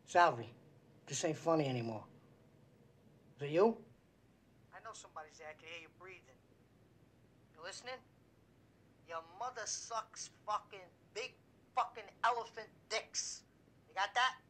Salvi, this ain't funny anymore. Is it you? I know somebody's there. I can hear you breathing. You listening? Your mother sucks fucking big fucking elephant dicks. You got that?